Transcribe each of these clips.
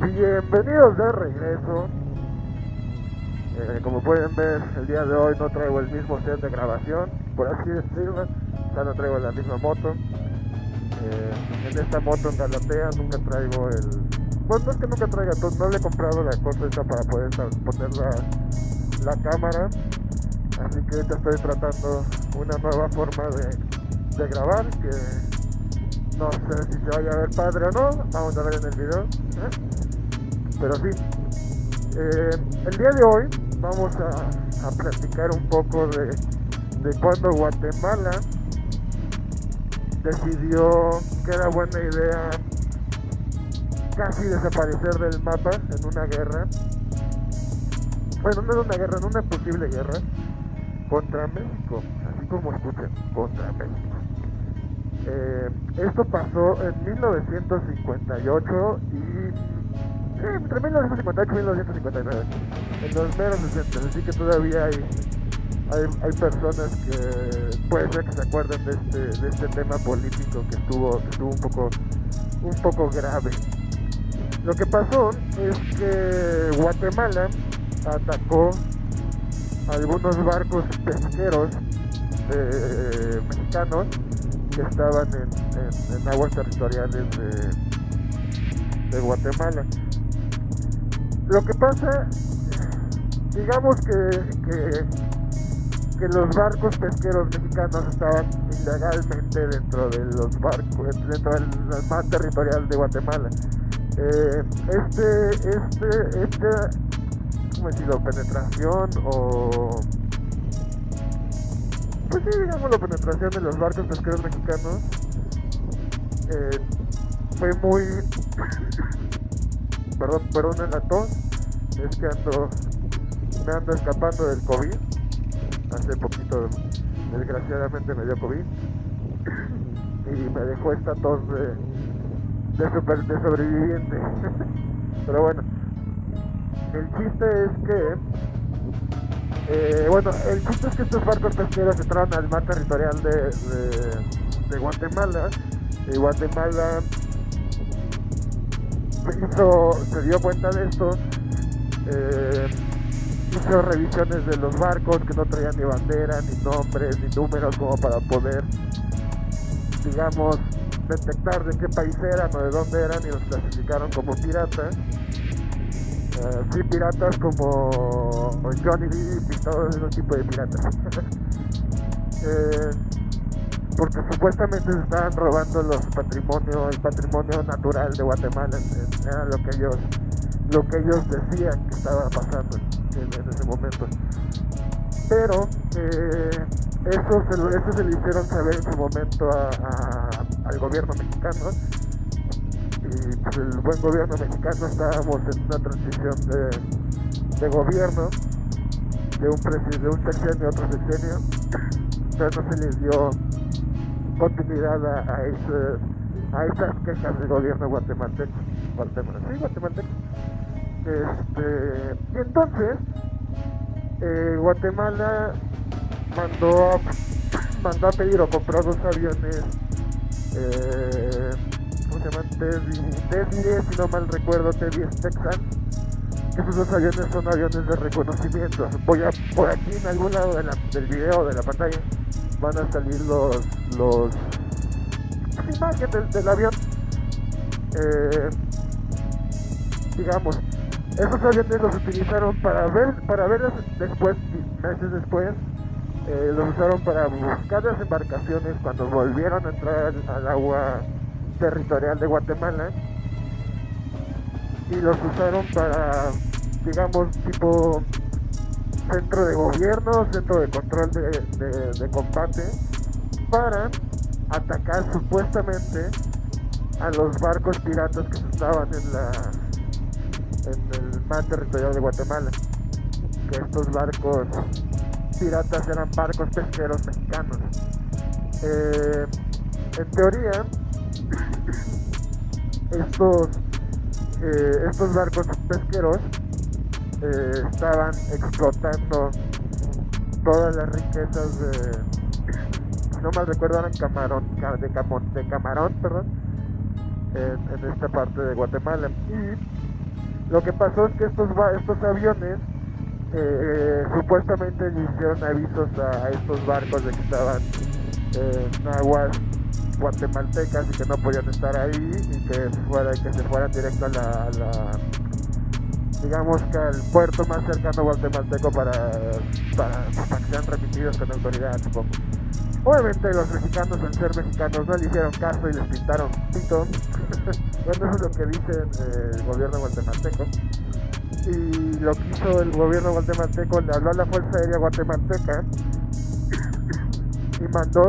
Bienvenidos de regreso. Como pueden ver, el día de hoy no traigo el mismo set de grabación, por así decirlo. Ya no traigo la misma moto. En esta moto en Galatea nunca traigo el... Bueno, no es que nunca traiga, no le he comprado la cosa esta para poder poner la cámara. Así que ahorita estoy tratando una nueva forma de grabar, que no sé si se vaya a ver padre o no, vamos a ver en el video. Pero sí, el día de hoy vamos a platicar un poco de cuando Guatemala decidió que era buena idea casi desaparecer del mapa en una guerra. Bueno, no en una guerra, en una posible guerra contra México, así como escuchan, contra México. Esto pasó en 1958 entre 1958 y 1959, en los meros 60, así que todavía hay personas que puede ser que se acuerden de este tema político que estuvo un poco grave. Lo que pasó es que Guatemala atacó algunos barcos pesqueros mexicanos que estaban en aguas territoriales de Guatemala. Lo que pasa, digamos que los barcos pesqueros mexicanos estaban ilegalmente dentro de los barcos, dentro del mar territorial de Guatemala. ¿Cómo decirlo? Penetración o... Pues sí, digámoslo, penetración de los barcos pesqueros mexicanos fue muy... Perdón el tos, es que me ando escapando del COVID. Hace poquito, desgraciadamente, me dio COVID y me dejó esta tos de sobreviviente. Pero bueno, el chiste es que estos barcos pesqueros entraron al mar territorial de Guatemala, y Guatemala se dio cuenta de esto, hizo revisiones de los barcos que no traían ni bandera, ni nombres, ni números, como para poder, digamos, detectar de qué país eran o de dónde eran, y los clasificaron como piratas. Sí, piratas como Johnny Depp y todo ese tipo de piratas. Porque supuestamente se estaban robando el patrimonio natural de Guatemala. Era lo que ellos decían que estaba pasando en ese momento. Pero eso se le hicieron saber en su momento al gobierno mexicano. Y pues el buen gobierno mexicano, estábamos en una transición de gobierno, de un sexenio a otro sexenio, pero no se les dio continuidad a esas quejas del gobierno guatemalteco. Y entonces Guatemala mandó a pedir o compró dos aviones, ¿cómo se llaman? T-10, si no mal recuerdo, T-10 Texan. Esos dos aviones son aviones de reconocimiento. Por aquí en algún lado del video, de la pantalla, van a salir las imágenes del avión. Digamos, esos aviones los utilizaron para ver después, meses después, los usaron para buscar las embarcaciones cuando volvieron a entrar al agua territorial de Guatemala, y los usaron para, digamos, tipo centro de gobierno, centro de control de combate, para atacar supuestamente a los barcos piratas que estaban en el mar territorial de Guatemala. Que estos barcos piratas eran barcos pesqueros mexicanos. En teoría, estos barcos pesqueros estaban explotando todas las riquezas si no mal recuerdo, eran de camarón, perdón, en esta parte de Guatemala. Y Lo que pasó es que estos aviones supuestamente le hicieron avisos a estos barcos de que estaban en aguas guatemaltecas y que no podían estar ahí y que se fueran directo a la digamos que al puerto más cercano guatemalteco para que sean remitidos con autoridad, supongo. Obviamente los mexicanos, al ser mexicanos, no le hicieron caso y les pintaron pito. Bueno, eso es lo que dice el gobierno guatemalteco. Y lo que hizo el gobierno guatemalteco, le habló a la Fuerza Aérea Guatemalteca y mandó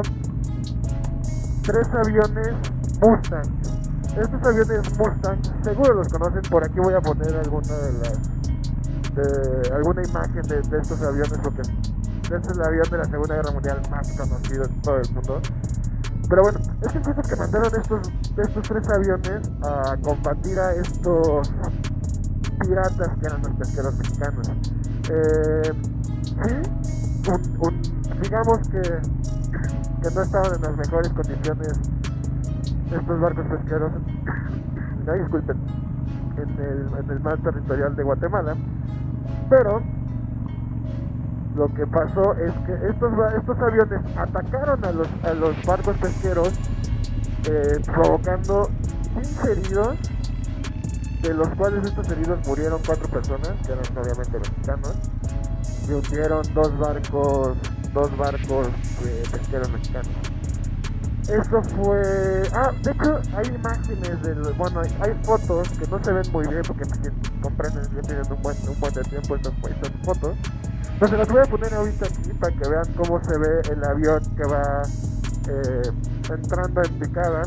3 aviones Mustang. Estos aviones Mustang, seguro los conocen, por aquí voy a poner alguna alguna imagen de estos aviones, porque este es el avión de la Segunda Guerra Mundial más conocido en todo el mundo. Pero bueno, es que el que mandaron estos 3 aviones a combatir a estos piratas que eran los pesqueros mexicanos. Sí, digamos que no estaban en las mejores condiciones estos barcos pesqueros, no, disculpen, en el mar territorial de Guatemala, pero lo que pasó es que estos aviones atacaron a los barcos pesqueros, provocando 15 heridos, de los cuales estos heridos murieron 4 personas, que eran obviamente mexicanos, y hundieron dos barcos pesqueros mexicanos. Eso fue... de hecho hay imágenes bueno, hay fotos que no se ven muy bien porque comprenden, ya tienen un buen de tiempo estas fotos. Pero se las voy a poner ahorita aquí para que vean cómo se ve el avión que va entrando en picada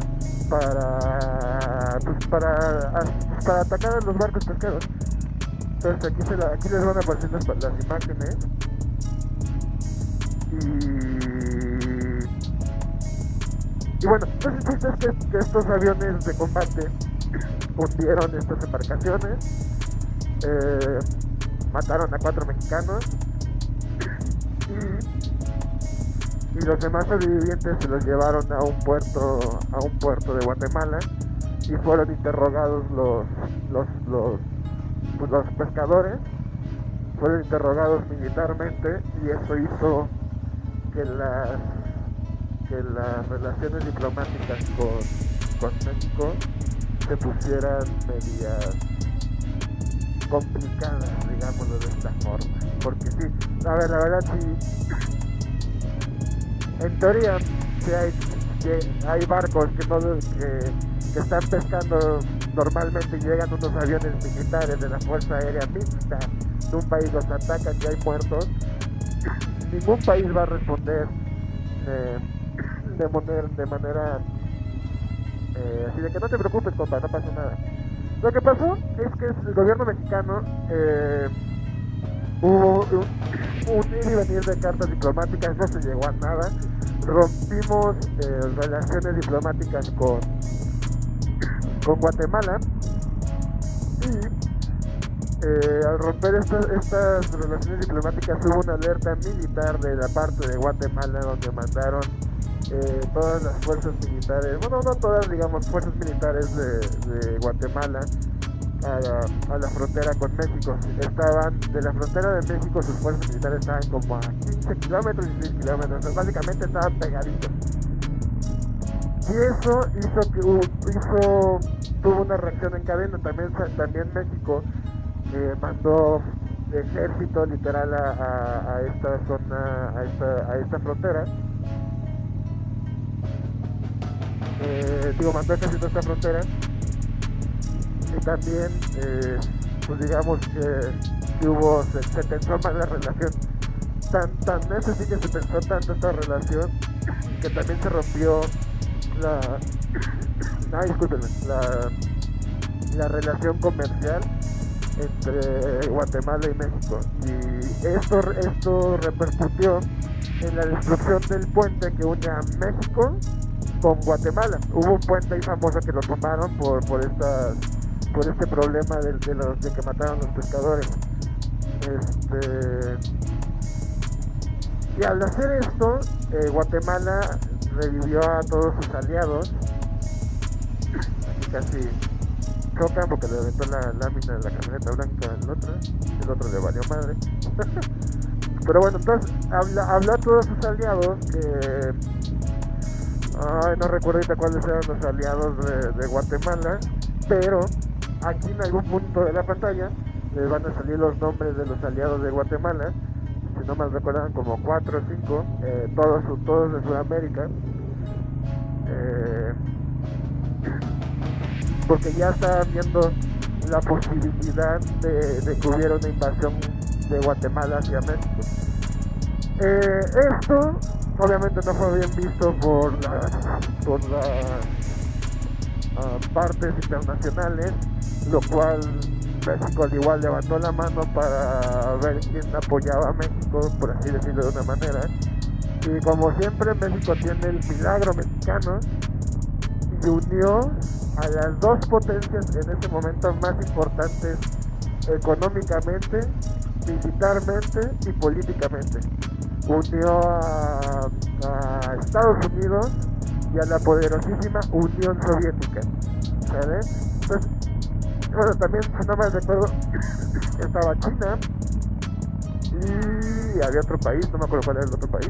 para atacar a los barcos pesqueros. Entonces aquí les van a aparecer las imágenes. Y bueno, entonces el chiste es que estos aviones de combate hundieron estas embarcaciones, mataron a 4 mexicanos y los demás sobrevivientes se los llevaron a un puerto de Guatemala y fueron interrogados los pescadores, fueron interrogados militarmente, y eso hizo que las relaciones diplomáticas con México se pusieran medias complicadas, digámoslo de esta forma. Porque sí, a ver, la verdad sí, en teoría hay barcos que están pescando normalmente y llegan unos aviones militares de la Fuerza Aérea Mixta de un país, los atacan y hay muertos. Ningún país va a responder de manera así de que no te preocupes, compa, no pasa nada. Lo que pasó es que el gobierno mexicano hubo un ir y venir de cartas diplomáticas, no se llegó a nada. Rompimos relaciones diplomáticas con Guatemala, y al romper estas relaciones diplomáticas hubo una alerta militar de la parte de Guatemala, donde mandaron todas las fuerzas militares, bueno, no todas, digamos, fuerzas militares de Guatemala a la frontera con México. Estaban de la frontera de México, sus fuerzas militares estaban como a 15 kilómetros y 6 kilómetros, entonces básicamente estaban pegaditos. Y eso hizo que tuvo una reacción en cadena. También México mandó ejército literal a esta zona, a esta frontera. Mandó ejército a esta frontera, y también pues digamos que se tensó más la relación, eso sí que se tensó tanto esta relación que también se rompió la relación comercial entre Guatemala y México, y esto repercutió en la destrucción del puente que une a México con Guatemala. Hubo un puente ahí famoso que lo tomaron por este problema de que mataron los pescadores. Y al hacer esto, Guatemala revivió a todos sus aliados. Aquí chocan porque le aventó la lámina de la camioneta blanca al otro, y el otro le valió madre. Pero bueno, entonces habla a todos sus aliados que... Ay, no recuerdo ahorita cuáles eran los aliados de Guatemala, pero aquí en algún punto de la pantalla les van a salir los nombres de los aliados de Guatemala. Si no mal recuerdan, como 4 o 5, todos de Sudamérica, porque ya estaban viendo la posibilidad de que hubiera una invasión de Guatemala hacia México. Esto obviamente no fue bien visto por las partes internacionales, lo cual México al igual levantó la mano para ver quién apoyaba a México, por así decirlo de una manera. Y como siempre, México tiene el milagro mexicano y unió a las dos potencias en ese momento más importantes económicamente, militarmente y políticamente. Unió a Estados Unidos y a la poderosísima Unión Soviética, ¿sabes? Entonces, bueno, también, si no mal recuerdo, estaba China y había otro país, no me acuerdo cuál era el otro país.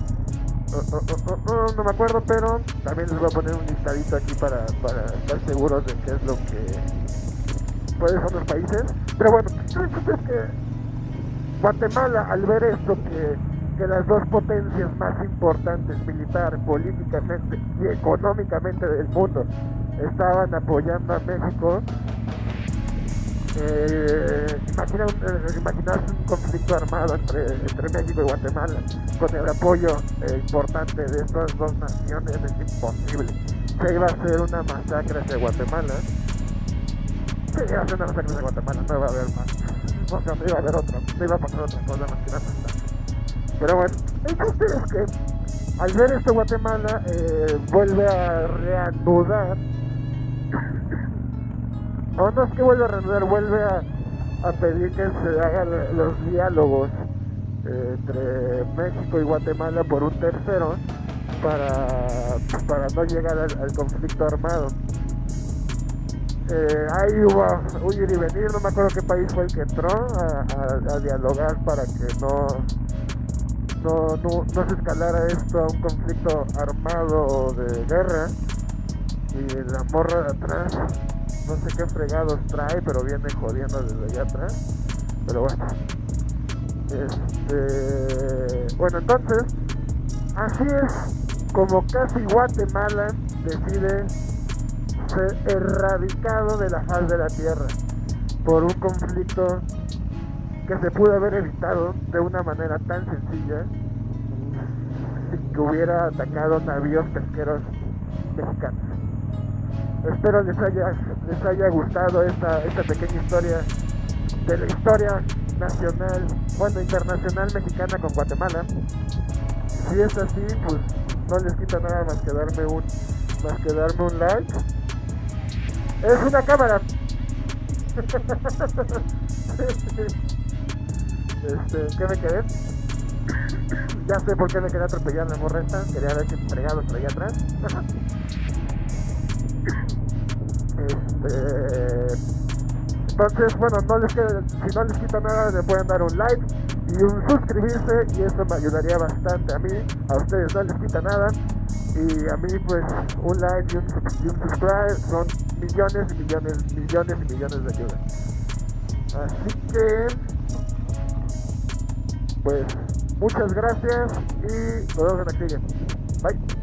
No me acuerdo, pero también les voy a poner un listadito aquí para estar seguros de qué es lo que... cuáles son los países. Pero bueno, el chiste es que Guatemala, al ver esto, que las dos potencias más importantes, militar, políticamente y económicamente del mundo, estaban apoyando a México, imaginarse un conflicto armado entre México y Guatemala con el apoyo importante de estas dos naciones es imposible. Se iba a hacer una masacre hacia Guatemala. Se iba a hacer una masacre hacia Guatemala, no iba a haber más. O sea, no iba a haber otra, no iba a pasar otra cosa más que una masacre. Pero bueno, el chiste es que al ver esto Guatemala vuelve a reanudar. O no es que vuelva a reanudar, vuelve a pedir que se hagan los diálogos entre México y Guatemala por un tercero para no llegar al conflicto armado. Ahí hubo un ir y venir, no me acuerdo qué país fue el que entró a dialogar para que no se escalara esto a un conflicto armado o de guerra. Y la morra de atrás, no sé qué fregados trae, pero viene jodiendo desde allá atrás. Pero bueno, bueno, entonces así es como casi Guatemala decide ser erradicado de la faz de la tierra por un conflicto que se pudo haber evitado de una manera tan sencilla sin que hubiera atacado navíos pesqueros mexicanos. Espero les haya gustado esta pequeña historia de la historia nacional, bueno, internacional mexicana con Guatemala. Si es así, pues no les quita nada más que darme un like. Es una cámara. ¿Qué me quedé? Ya sé por qué me quedé atropellando la morra esta. Quería ver qué fregados traía atrás. Entonces, bueno, si no les quita nada, le pueden dar un like y un suscribirse, y eso me ayudaría bastante a mí. A ustedes no les quita nada, y a mí pues un like y un subscribe son millones y millones y millones y millones de ayuda. Así que pues muchas gracias y nos vemos en la siguiente. Bye.